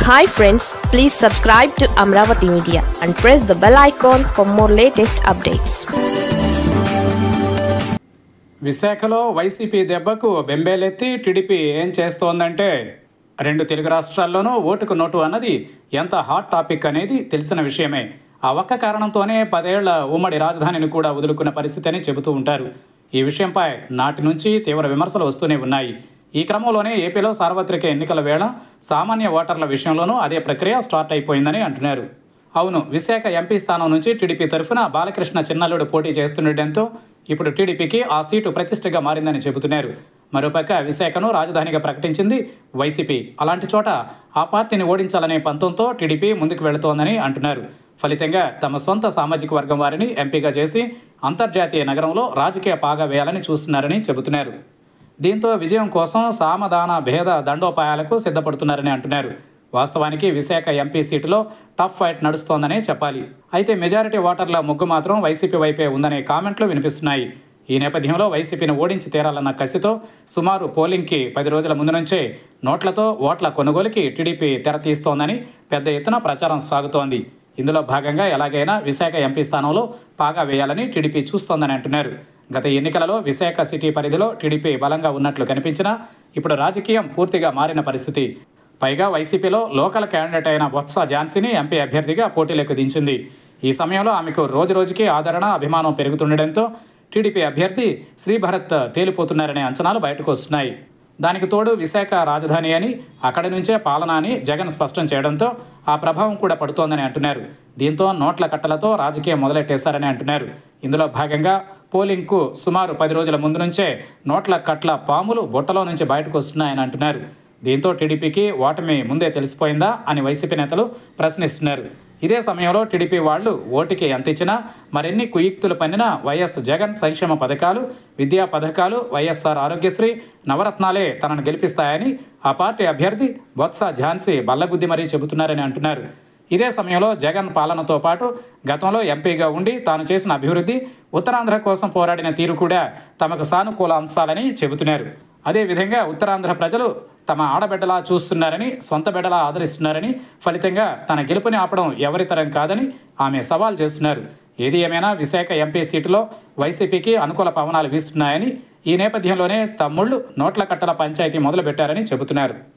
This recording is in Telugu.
Hi friends, please subscribe to Amravati Media and press the bell icon for more latest updates. విశాఖలో వైసీపీ దెబ్బకు బెంబేలెత్తి టీడీపీ ఏం చేస్తోందంటే రెండు తెలుగు రాష్ట్రాల్లోనూ ఓటుకు నోటు అన్నది ఎంత హాట్ టాపిక్ అనేది తెలిసిన విషయమే. ఆ ఒక్క కారణంతోనే 10 ఏళ్ల ఉమ్మడి రాజధానిని కూడా వదులుకున్న పరిస్థితి అని చెబుతూ ఉంటారు. ఈ విషయంపై నాటి నుంచి తీవ్ర విమర్శలు వస్తూనే ఉన్నాయి. ఈ క్రమంలోనే ఏపీలో సార్వత్రిక ఎన్నికల వేళ సామాన్య ఓటర్ల విషయంలోనూ అదే ప్రక్రియ స్టార్ట్ అయిపోయిందని అంటున్నారు. అవును, విశాఖ ఎంపీ స్థానం నుంచి టీడీపీ తరఫున బాలకృష్ణ చిన్నల్లుడు పోటీ చేస్తుండటంతో ఇప్పుడు టీడీపీకి ఆ సీటు ప్రతిష్టగా మారిందని చెబుతున్నారు. మరోపక్క విశాఖను రాజధానిగా ప్రకటించింది వైసీపీ. అలాంటి చోట ఆ పార్టీని ఓడించాలనే పంతంతో టీడీపీ ముందుకు వెళుతోందని అంటున్నారు. ఫలితంగా తమ సొంత సామాజిక వర్గం వారిని ఎంపీగా చేసి అంతర్జాతీయ నగరంలో రాజకీయ పాగా వేయాలని చూస్తున్నారని చెబుతున్నారు. దీంతో విజయం కోసం సామధాన భేద దండోపాయాలకు సిద్ధపడుతున్నారని అంటున్నారు. వాస్తవానికి విశాఖ ఎంపీ సీటులో టఫ్ ఫైట్ నడుస్తోందనే చెప్పాలి. అయితే మెజారిటీ ఓటర్ల మొగ్గు మాత్రం వైసీపీ వైపే ఉందనే కామెంట్లు వినిపిస్తున్నాయి. ఈ నేపథ్యంలో వైసీపీని ఓడించి తీరాలన్న కసితో సుమారు పోలింగ్కి 10 రోజుల ముందు నుంచే నోట్లతో ఓట్ల కొనుగోలుకి టీడీపీ తెరతీస్తోందని పెద్ద ఎత్తున ప్రచారం సాగుతోంది. ఇందులో భాగంగా ఎలాగైనా విశాఖ ఎంపీ స్థానంలో పాగా వేయాలని టీడీపీ చూస్తోందని అంటున్నారు. గత ఎన్నికలలో విశాఖ సిటీ పరిధిలో టీడీపీ బలంగా ఉన్నట్లు కనిపించినా ఇప్పుడు రాజకీయం పూర్తిగా మారిన పరిస్థితి. పైగా వైసీపీలో లోకల్ క్యాండిడేట్ అయిన బొత్స ఝాన్సీని ఎంపీ అభ్యర్థిగా పోటీలోకి దించింది. ఈ సమయంలో ఆమెకు రోజురోజుకి ఆదరణ, అభిమానం పెరుగుతుండటంతో టీడీపీ అభ్యర్థి శ్రీభరత్ తేలిపోతున్నారనే అంచనాలు బయటకు వస్తున్నాయి. దానికి తోడు విశాఖ రాజధాని అని, అక్కడి నుంచే పాలన అని జగన్ స్పష్టం చేయడంతో ఆ ప్రభావం కూడా పడుతోందని అంటున్నారు. దీంతో నోట్ల కట్టలతో రాజకీయం మొదలెట్టేశారని అంటున్నారు. ఇందులో భాగంగా పోలింగ్కు సుమారు 10 రోజుల ముందు నుంచే నోట్ల కట్ల పాములు బుట్టలో నుంచి బయటకు వస్తున్నాయని అంటున్నారు. దీంతో టీడీపీకి ఓటమి ముందే తెలిసిపోయిందా అని వైసీపీ నేతలు ప్రశ్నిస్తున్నారు. ఇదే సమయంలో టీడీపీ వాళ్ళు ఓటుకి ఎంత ఇచ్చినా, మరిన్ని కుయుక్తులు పన్నినా వైఎస్ జగన్ సంక్షేమ పథకాలు, విద్యా పథకాలు, వైఎస్ఆర్ ఆరోగ్యశ్రీ, నవరత్నాలే తనను గెలిపిస్తాయని ఆ పార్టీ అభ్యర్థి బొత్స ఝాన్సీ బల్లగుద్ది మరీ చెబుతున్నారని అంటున్నారు. ఇదే సమయంలో జగన్ పాలనతో పాటు గతంలో ఎంపీగా ఉండి తాను చేసిన అభివృద్ధి, ఉత్తరాంధ్ర కోసం పోరాడిన తీరు కూడా తమకు సానుకూల అంశాలని చెబుతున్నారు. అదేవిధంగా ఉత్తరాంధ్ర ప్రజలు తమ ఆడబిడ్డలా చూస్తున్నారని, సొంత బిడ్డలా ఆదరిస్తున్నారని, ఫలితంగా తన గెలుపుని ఆపడం ఎవరితరం కాదని ఆమె సవాల్ చేస్తున్నారు. ఏది ఏమైనా విశాఖ ఎంపీ సీటులో వైసీపీకి అనుకూల పవనాలు వీస్తున్నాయని, ఈ నేపథ్యంలోనే తమ్ముళ్ళు నోట్ల కట్టల పంచాయతీ మొదలుపెట్టారని చెబుతున్నారు.